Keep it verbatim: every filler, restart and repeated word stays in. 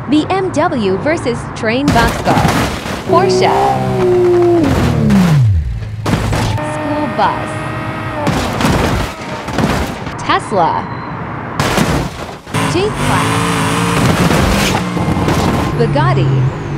B M W versus train Boxcar. Porsche. School bus. Tesla. G-Class. Bugatti.